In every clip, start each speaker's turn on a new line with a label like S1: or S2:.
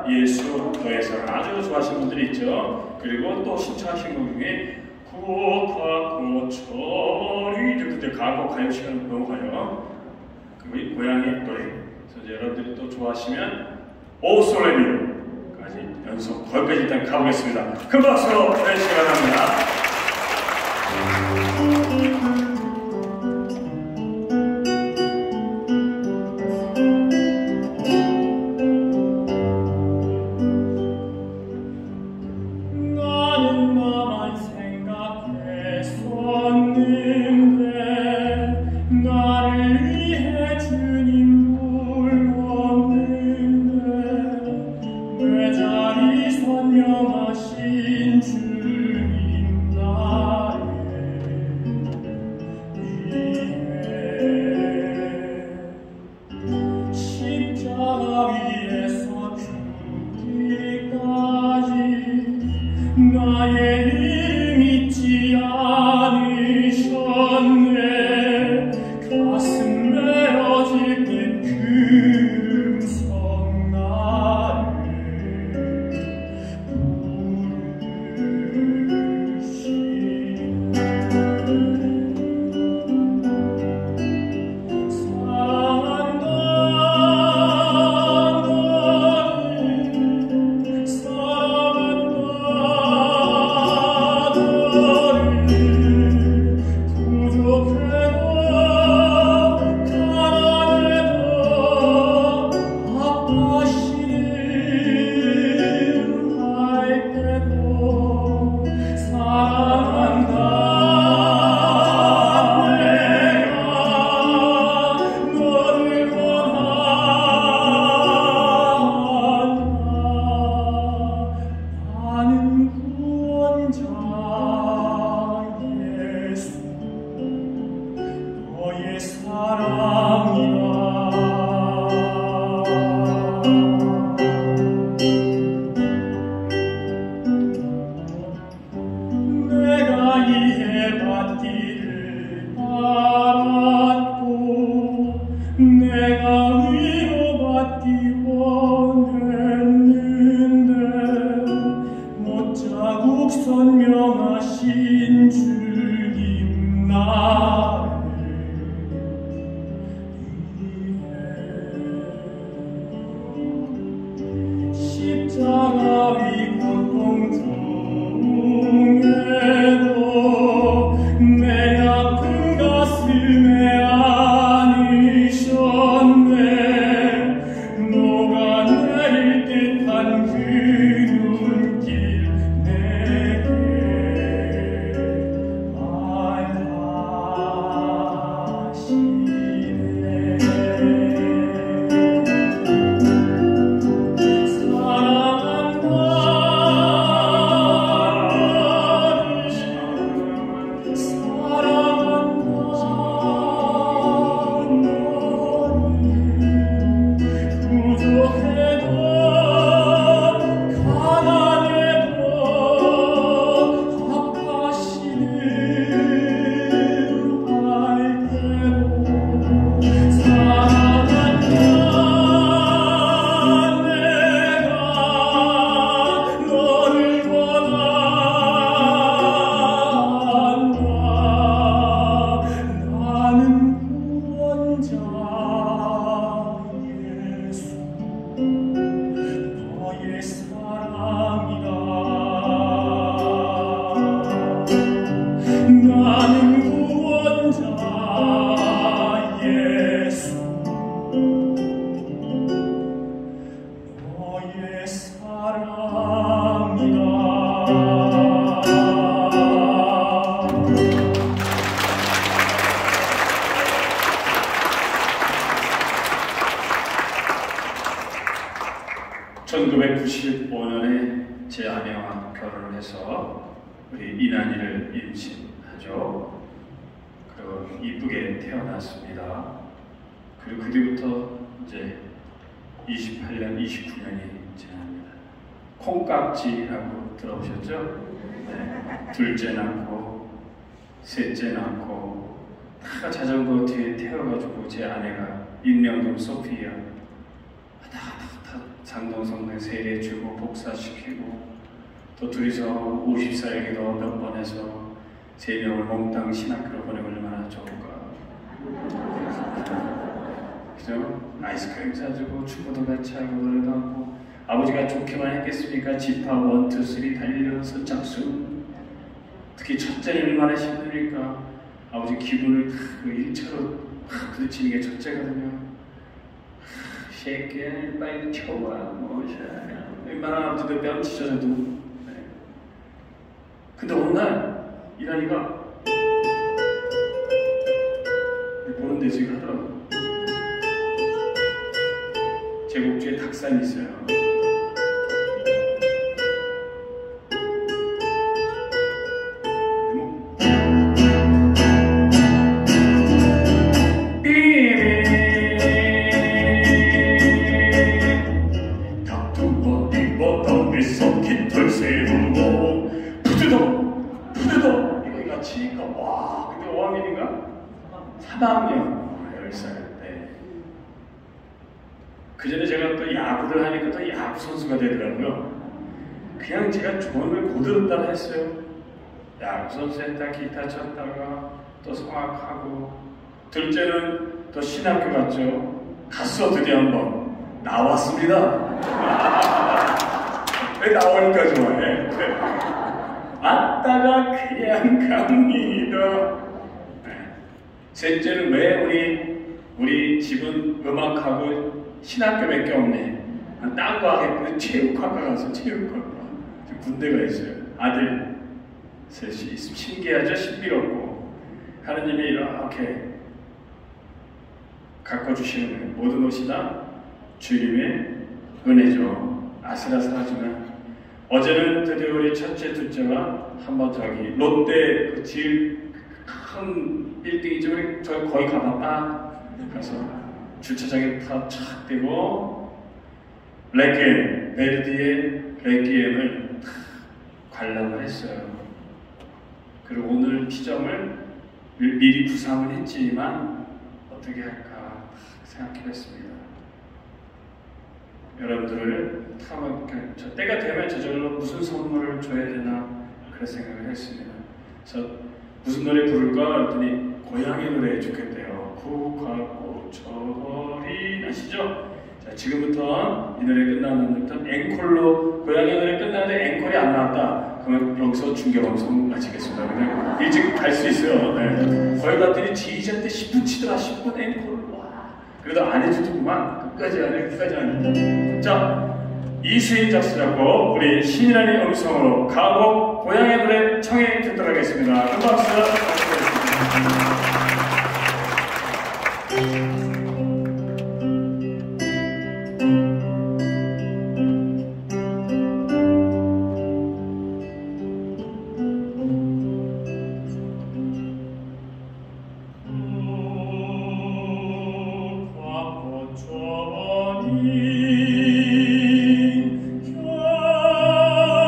S1: 나 예수 너의 사랑 아주 좋아하시는 분들이 있죠. 그리고 또 신청하신 것 중에 구옥하고 철이 이제 가곡 가요 시간을 넘어가요. 그리고 고양이 노래. 그래서 여러분들이 또 좋아하시면 오 솔레미까지 연속 거기까지 일단 가보겠습니다. 큰 박수로 해주시기 바랍니다. 제 아내와 결혼을 해서 우리 이난이를 임신하죠. 그리고 이쁘게 태어났습니다. 그리고 그 뒤부터 이제 28년, 29년이 지납니다. 콩깍지라고 들어보셨죠? 네. 둘째 낳고, 셋째 낳고, 다 자전거 뒤에 태워가지고 제 아내가 인명동 소피아 다
S2: 장동성네 세례주고 복사시키고 또 둘이서 54일기도 몇 번 해서 3명을 몽땅 신학교로 보내면 얼마나 좋을까. 그죠? 아이스크림 사주고 축구도 같이 하고 노래도 하고 아버지가 좋게만 했겠습니까? 지파 1, 2, 3 달려서 짝수. 특히 첫째는 얼마나 힘드니까 아버지 기분을 1차로 부딪히는 게 첫째거든요. 새끼야 빨리 쳐와 뭐자 웬만한 아버지도 뺨 치셔서도. 네. 근데 어느 날 이란이가 보는 데서 이걸 하더라고요. 제곡주에 닭산이 있어요. 와, 그때 5학년인가? 3학년 10살 때. 그 전에 제가 또 야구를 하니까 또 야구 선수가 되더라고요. 그냥 제가 조언을 고들었다가 했어요. 야구 선수 했다, 기타 쳤다가 또 성악하고. 둘째는 또 신학교 갔죠. 갔어, 드디어 한번. 나왔습니다. 왜 나오니까 좋아해? 왔다가 그냥 갑니다. 셋째는 왜 우리 집은 음악하고 신학교밖에 없네. 딴 거 하겠구나. 체육학과 가서 체육학과. 군대가 있어요. 아들 셋이 있으면 신기하죠? 신비롭고 하느님이 이렇게 가꿔주시는 모든 것이 다 주님의 은혜죠. 아슬아슬하지만 어제는 드디어 우리 첫째, 둘째가 한번 저기 롯데 그 제일 큰 빌딩이죠. 우리 저기 거기 가봤다. 가서 주차장에 탁 대고 레quiem, 베르디의 레퀴엠을 관람을 했어요. 그리고 오늘 피점을 미리 구상을 했지만 어떻게 할까 생각해봤습니다. 여러분들을 저 때가 되면 저절로 무슨 선물을 줘야 되나 그런 생각을 했습니다. 그래서 무슨 노래 부를까 했더니 고향의 노래 좋겠대요. 국화꽃철이 아시죠? 자, 지금부터 이 노래 끝나는 부터 앵콜로 고향의 노래 끝나는데 앵콜이 안 나왔다. 그러면 여기서 중계방송 마치겠습니다. 그냥 일찍 갈 수 있어요. 네. 거기 갔더니 지휘자 때 10분 치더라. 10분 앵콜. 그래도 안 해주더구만. 끝까지 안 해, 끝까지 안 해. 자, 이수인 작사라고 우리 신이라는 음성으로 가곡 고향의 노래 청해 듣도록 하겠습니다. 큰 박수 부탁드리겠습니다.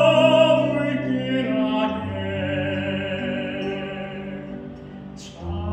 S1: 참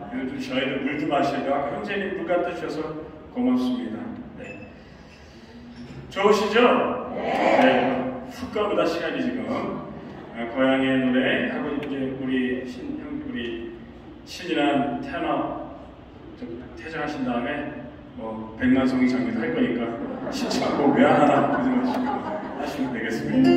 S1: 좀 저희들 물도 마시고 아까 형제님 물 갖다 주셔서 고맙습니다. 네. 좋으시죠? 네. 훅 가보다 시간이 지금 고향의 노래 하고 이제 우리 신이란 테너 퇴장하신 다음에 뭐 백만송이 장기도 할 거니까 신청하고 왜 안 하나 그 생각하시고 하시면 되겠습니다.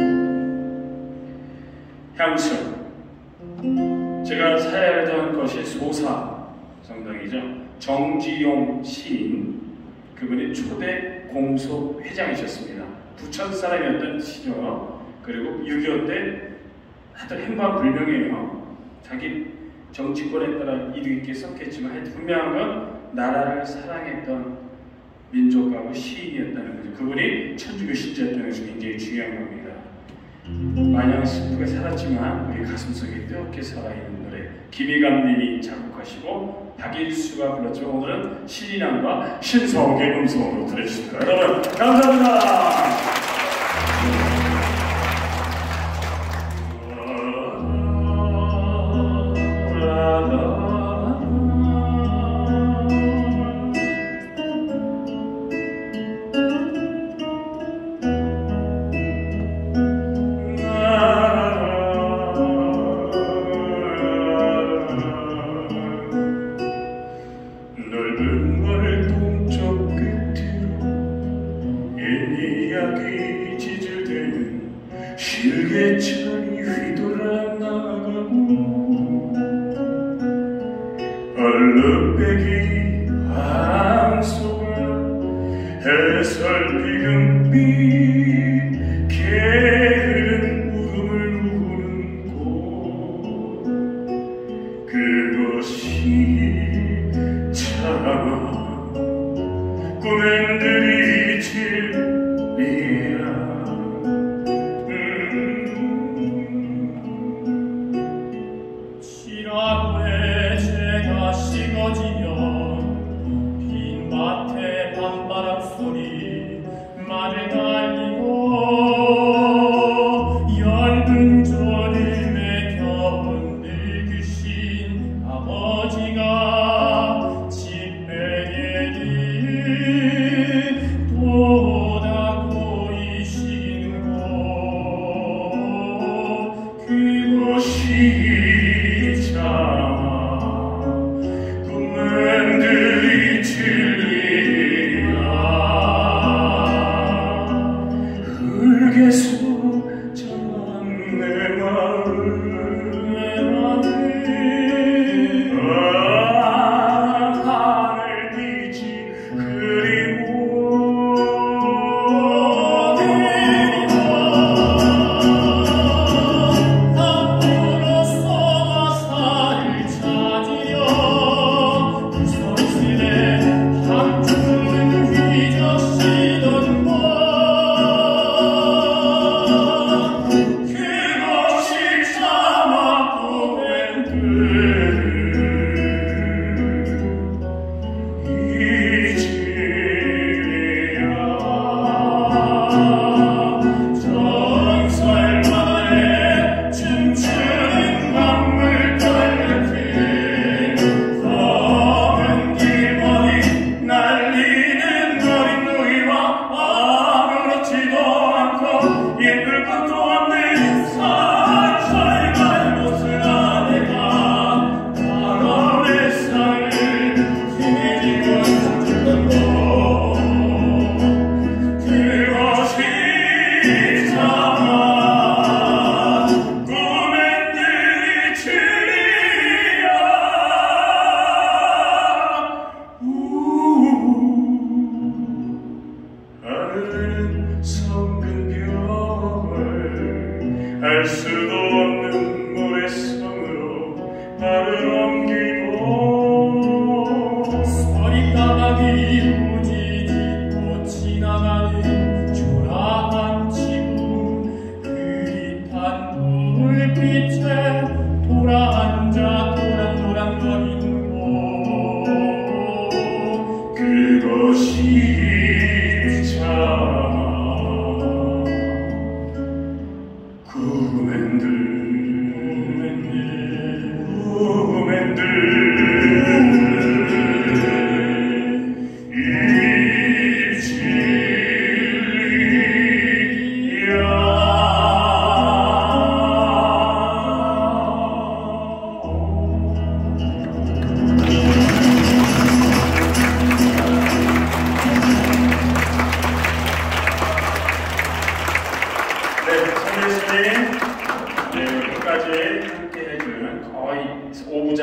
S1: 향수. 제가 사회하던 것이 소사 성당이죠. 정지용 시인, 그분이 초대 공소 회장이셨습니다. 부천 사람이었던 시죠. 그리고 6.25 때 하여튼 행방불명이에요. 자기 정치권에 따라 이득 있게 썼겠지만 하여튼 분명한 건 나라를 사랑했던 민족하고 시인이었다는 거죠. 그분이 천주교 신자였다는 것이 굉장히 중요한 겁니다. 마냥 슬프게 살았지만 우리 가슴속에 뜨겁게 살아있는 노래, 김희감님이 작곡하시고 박일수가 불렀죠. 오늘은 신인왕과 신성의 음성으로 들려주십니다. 여러분 감사합니다.
S2: 실개천이 휘돌아 나가고 얼룩배기 황소가 해설비금빛 게으른 울음을 우는 곳, 그것이 참 꿈엔들이 진리야.
S3: 시라고에 제가 식어지면 빈밭에 밤바람 소리 말을 달리고 얇은 졸음에 겨운 늙으신 아버지가 집배에 든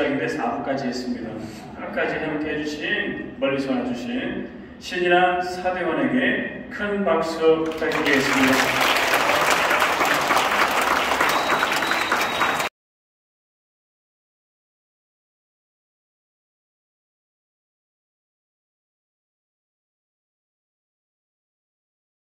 S2: 시작인데 4부까지 했습니다. 끝까지 함께 해주신, 멀리서 와주신 신이랑 사대원에게 큰 박수 부탁드리겠습니다.